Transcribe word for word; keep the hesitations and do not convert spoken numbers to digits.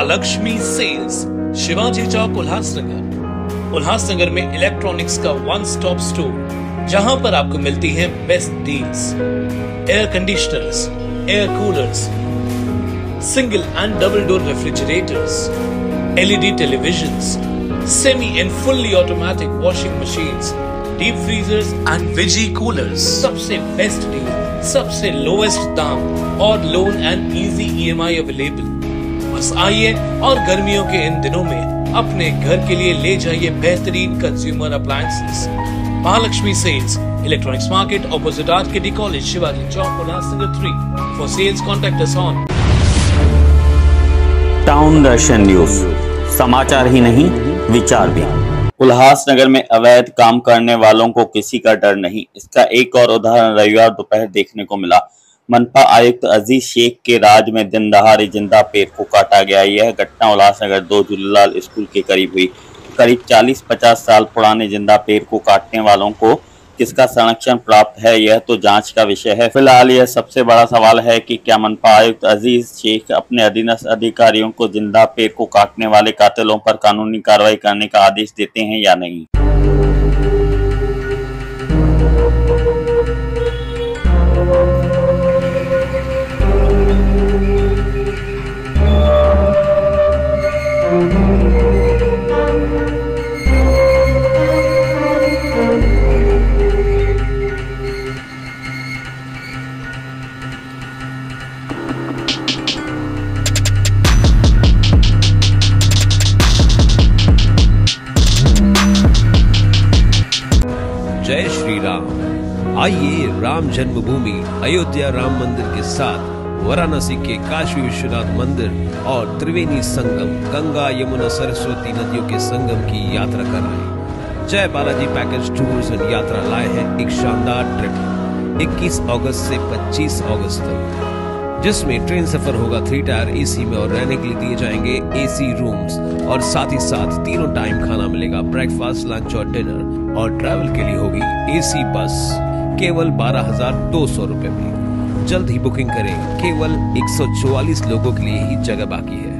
Mahalakshmi sales, Shivaji Chowk, Ulhasnagar. Ulhasnagar में electronics का one stop store, जहां पर आपको मिलती है best deals. Air conditioners, air coolers, single and double door refrigerators, LED televisions, semi and fully automatic washing machines, deep freezers and visi coolers. सबसे best deal, सबसे lowest दाम और loan and easy EMI available. बस आइए और गर्मियों के इन दिनों में अपने घर के लिए ले जाइए बेहतरीन consumer appliances. Mahalakshmi sales, electronics market, opposite RKD college, Shivaji Chowk, Ulhasnagar three. For sales contact us on. Town Darshan news, समाचार ही नहीं विचार भी। उल्लासनगर में अवैध काम करने वालों को किसी का डर नहीं, इसका एक और उदाहरण रविवार दोपहर देखने को मिला। मनपा आयुक्त अजीज शेख के राज में दिन दहाड़े जिंदा पेड़ को काटा गया। यह घटना उल्लासनगर दो झूलेलाल स्कूल के करीब हुई। करीब चालीस पचास साल पुराने जिंदा पेड़ को काटने वालों को किसका संरक्षण प्राप्त है, यह तो जांच का विषय है। फिलहाल यह सबसे बड़ा सवाल है कि क्या मनपा आयुक्त अजीज शेख अपने अधीनस्थ अधिकारियों को जिंदा पेड़ को काटने वाले कातिलों पर कानूनी कार्रवाई करने का आदेश देते हैं या नहीं। जय श्री राम। आइए राम जन्मभूमि अयोध्या राम मंदिर के साथ वाराणसी के काशी विश्वनाथ मंदिर और त्रिवेणी संगम, गंगा यमुना सरस्वती नदियों के संगम की यात्रा कराएं। जय बालाजी पैकेज टूर्स एंड यात्रा लाए हैं एक शानदार ट्रिप इक्कीस अगस्त से पच्चीस अगस्त तक, जिसमें ट्रेन सफर होगा थ्री टायर एसी में और रहने के लिए दिए जाएंगे एसी रूम्स और साथ ही साथ तीनों टाइम खाना मिलेगा, ब्रेकफास्ट, लंच और डिनर। और ट्रैवल के लिए होगी एसी बस केवल बारह हजार दो सौ रुपए में। जल्द ही बुकिंग करें, केवल एक सौ चौवालीस लोगों के लिए ही जगह बाकी है।